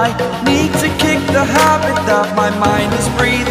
I need to kick the habit that my mind is breathing